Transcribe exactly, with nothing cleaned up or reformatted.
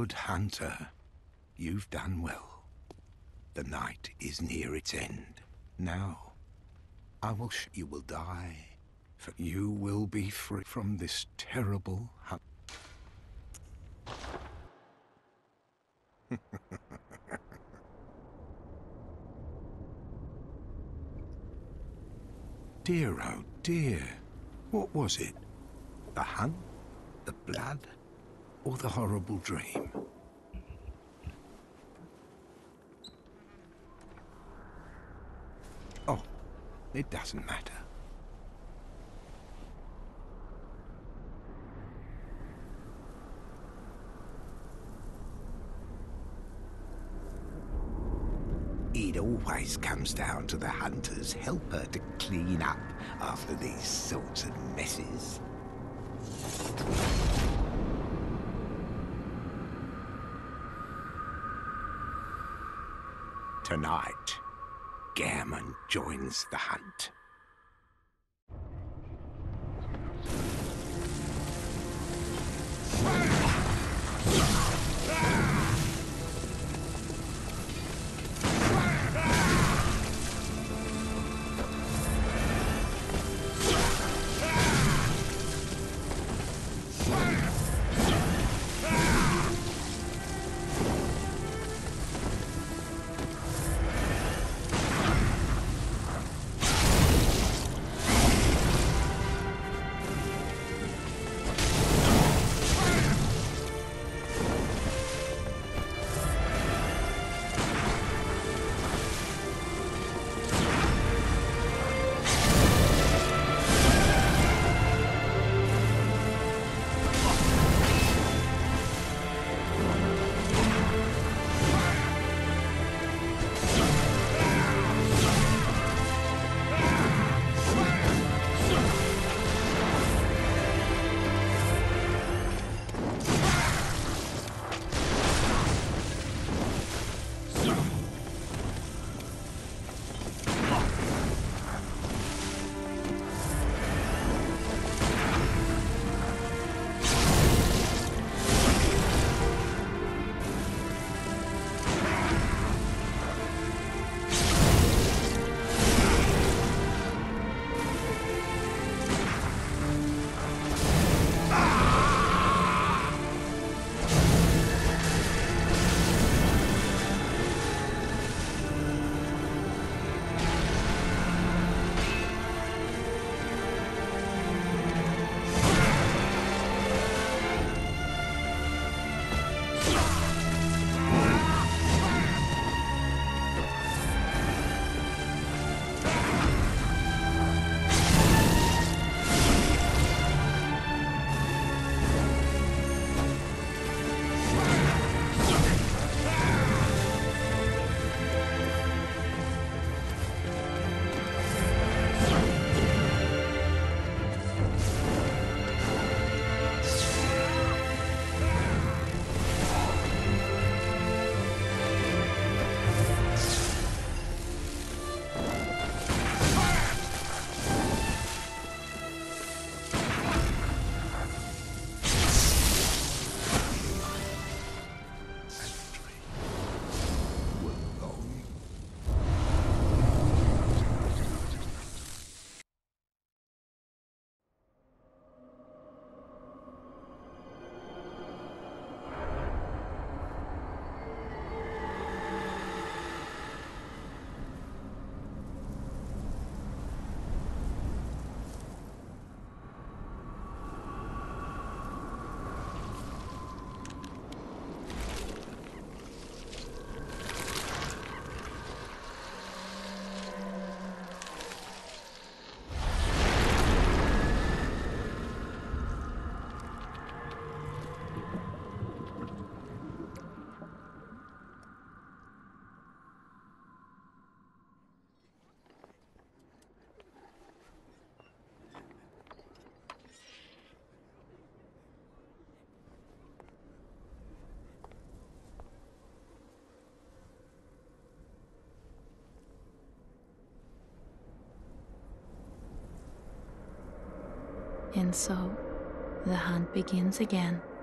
Good hunter. You've done well. The night is near its end. Now, I will sh you will die, for you will be free from this terrible hunt. Dear, oh dear. What was it? The hunt? The blood? Or the horrible dream? Oh, it doesn't matter. It always comes down to the hunter's helper to clean up after these sorts of messes. Tonight, Gammon joins the hunt. And so, the hunt begins again.